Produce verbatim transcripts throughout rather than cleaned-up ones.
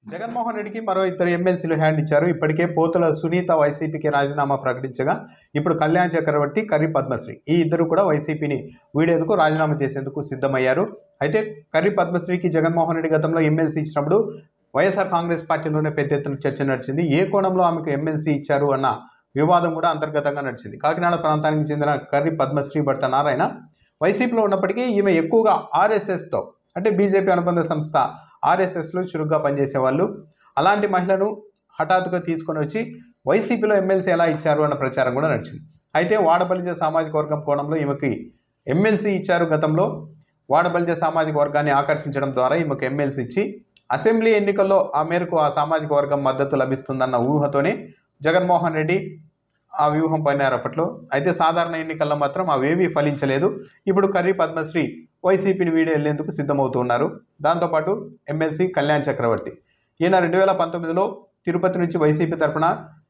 జగన్మోహన్ రెడ్డికి మరో ఇద్దరు ఎమ్మెల్సీలు హ్యాండ్ ఇచ్చారు. ఇప్పటికే పోతుల సునీత వైసీపీకి రాజీనామా ప్రకటించగా ఇప్పుడు కళ్యాణ్ చక్రవర్తి, కర్రి పద్మశ్రీ ఈ ఇద్దరు కూడా వైసీపీని వీడేందుకు రాజీనామా చేసేందుకు సిద్ధమయ్యారు. అయితే కర్రి పద్మశ్రీకి జగన్మోహన్ రెడ్డి గతంలో ఎమ్మెల్సీ ఇచ్చినప్పుడు వైఎస్ఆర్ కాంగ్రెస్ పార్టీలోనే పెద్ద ఎత్తున చర్చ నడిచింది. ఏ కోణంలో ఆమెకు ఎమ్మెల్సీ ఇచ్చారు అన్న వివాదం కూడా అంతర్గతంగా నడిచింది. కాకినాడ ప్రాంతానికి చెందిన కర్రి పద్మశ్రీ భర్త నారాయణ వైసీపీలో ఉన్నప్పటికీ ఈమె ఎక్కువగా ఆర్ఎస్ఎస్తో అంటే బీజేపీ అనుబంధ సంస్థ ఆర్ఎస్ఎస్లో చురుగ్గా పనిచేసేవాళ్ళు. అలాంటి మహిళను హఠాత్తుగా తీసుకొని వచ్చి వైసీపీలో ఎమ్మెల్సీ ఎలా ఇచ్చారు అన్న ప్రచారం కూడా నడిచింది. అయితే వాడబలిజ సామాజిక వర్గం కోణంలో ఈమెకి ఎమ్మెల్సీ ఇచ్చారు. గతంలో వాడబలిజ సామాజిక వర్గాన్ని ఆకర్షించడం ద్వారా ఈమెకు ఎమ్మెల్సీ ఇచ్చి అసెంబ్లీ ఎన్నికల్లో ఆ మేరకు ఆ సామాజిక వర్గం మద్దతు లభిస్తుందన్న ఊహతోనే జగన్మోహన్ రెడ్డి ఆ వ్యూహం పన్నారు అప్పట్లో. అయితే సాధారణ ఎన్నికల్లో మాత్రం అవేవీ ఫలించలేదు. ఇప్పుడు కర్రి పద్మశ్రీ వైసీపీని వీడి వెళ్లేందుకు సిద్ధమవుతున్నారు. దాంతోపాటు ఎమ్మెల్సీ కళ్యాణ్ చక్రవర్తి ఈయన రెండు వేల పంతొమ్మిదిలో తిరుపతి నుంచి వైసీపీ తరఫున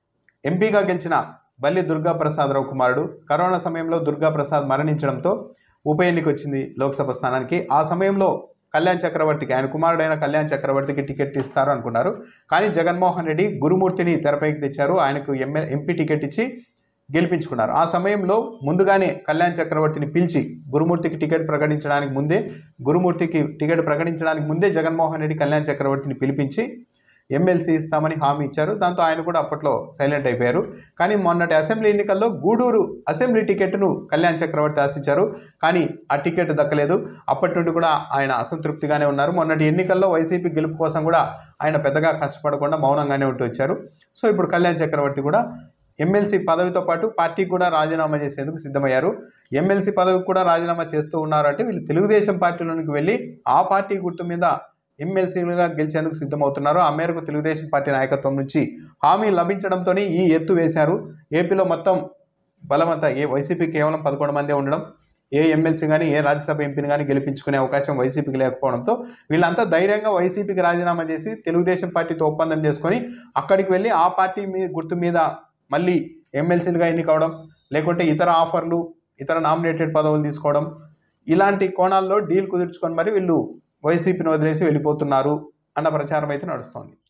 ఎంపీగా గెలిచిన బల్లి దుర్గాప్రసాదరావు కుమారుడు. కరోనా సమయంలో దుర్గాప్రసాద్ మరణించడంతో ఉప ఎన్నిక వచ్చింది లోక్సభ స్థానానికి. ఆ సమయంలో కళ్యాణ్ చక్రవర్తికి, ఆయన కుమారుడైన కళ్యాణ్ చక్రవర్తికి టికెట్ ఇస్తారు అనుకున్నారు. కానీ జగన్మోహన్ రెడ్డి గురుమూర్తిని తెరపైకి తెచ్చారు. ఆయనకు ఎంఏ ఎంపీ టికెట్ ఇచ్చి గెలిపించుకున్నారు. ఆ సమయంలో ముందుగానే కళ్యాణ్ చక్రవర్తిని పిలిచి గురుమూర్తికి టికెట్ ప్రకటించడానికి ముందే గురుమూర్తికి టికెట్ ప్రకటించడానికి ముందే జగన్మోహన్ రెడ్డి కళ్యాణ్ చక్రవర్తిని పిలిపించి ఎమ్మెల్సీ ఇస్తామని హామీ ఇచ్చారు. దాంతో ఆయన కూడా అప్పట్లో సైలెంట్ అయిపోయారు. కానీ మొన్నటి అసెంబ్లీ ఎన్నికల్లో గూడూరు అసెంబ్లీ టికెట్ను కళ్యాణ్ చక్రవర్తి ఆశించారు. కానీ ఆ టికెట్ దక్కలేదు. అప్పటి నుండి కూడా ఆయన అసంతృప్తిగానే ఉన్నారు. మొన్నటి ఎన్నికల్లో వైసీపీ గెలుపు కోసం కూడా ఆయన పెద్దగా కష్టపడకుండా మౌనంగానే ఉంటూ వచ్చారు. సో ఇప్పుడు కళ్యాణ్ చక్రవర్తి కూడా ఎమ్మెల్సీ పదవితో పాటు పార్టీకి కూడా రాజీనామా చేసేందుకు సిద్ధమయ్యారు. ఎమ్మెల్సీ పదవికి కూడా రాజీనామా చేస్తూ ఉన్నారు అంటే వీళ్ళు తెలుగుదేశం పార్టీలోనికి వెళ్ళి ఆ పార్టీ గుర్తు మీద ఎమ్మెల్సీలుగా గెలిచేందుకు సిద్ధమవుతున్నారు. ఆ మేరకు తెలుగుదేశం పార్టీ నాయకత్వం నుంచి హామీ లభించడంతోనే ఈ ఎత్తు వేశారు. ఏపీలో మొత్తం బలమంతా ఏ వైసీపీ కేవలం పదకొండు మందే ఉండడం, ఏ ఎమ్మెల్సీ కానీ ఏ రాజ్యసభ ఎంపీని కానీ గెలిపించుకునే అవకాశం వైసీపీకి లేకపోవడంతో వీళ్ళంతా ధైర్యంగా వైసీపీకి రాజీనామా చేసి తెలుగుదేశం పార్టీతో ఒప్పందం చేసుకొని అక్కడికి వెళ్ళి ఆ పార్టీ మీ గుర్తు మీద మళ్ళీ ఎమ్మెల్సీలుగా ఎన్నికవడం, లేకుంటే ఇతర ఆఫర్లు, ఇతర నామినేటెడ్ పదవులు తీసుకోవడం, ఇలాంటి కోణాల్లో డీల్ కుదుర్చుకొని మరి వీళ్ళు వైసీపీని వదిలేసి వెళ్ళిపోతున్నారు అన్న ప్రచారం అయితే నడుస్తోంది.